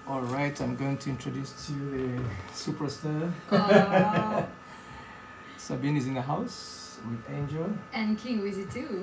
All right, I'm going to introduce to you the superstar. Sabine is in the house with Angel. And Kingwizzy too.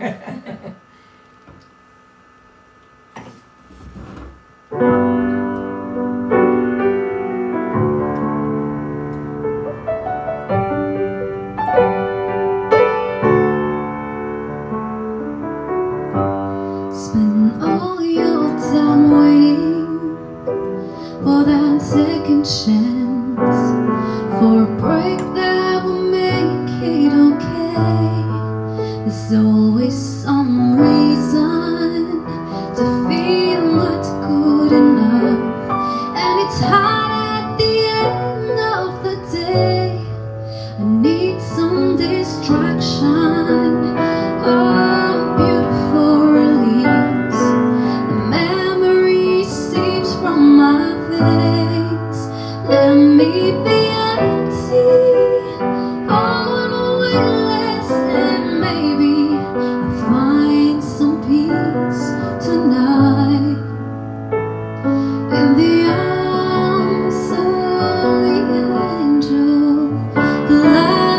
Spend all your time waiting for that second chance, for a break that will make it okay. There's always some reason to feel not good enough, and it's hard at the end of the day. I need some distraction. Oh, beautiful release. The memory seeps from my veins. Let me be empty, on weightless, and maybe I'll find some peace tonight in the arms of the angel. Fly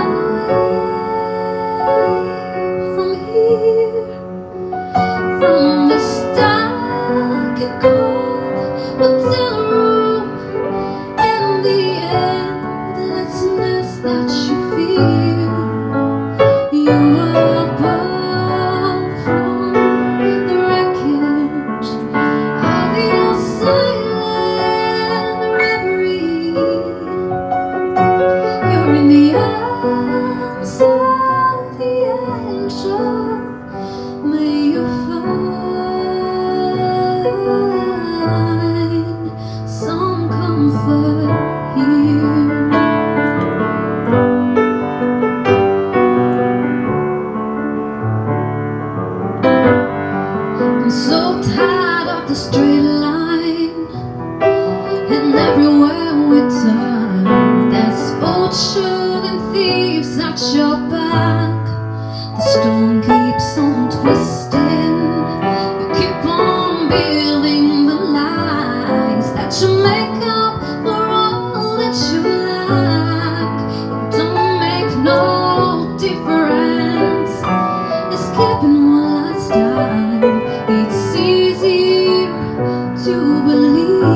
from here, from the stark and cold hotel room, and the endlessness that you feel. You are born from the wreckage of your silent reverie. You're in the arms of the angel. May you find some comfort here. I'm so tired of the straight line, and everywhere we turn there's fortune and thieves at your back. The storm keeps on twisting. You keep on building the lies that you make up for all that you lack. It don't make no difference. Escaping one last time, it's easier to believe.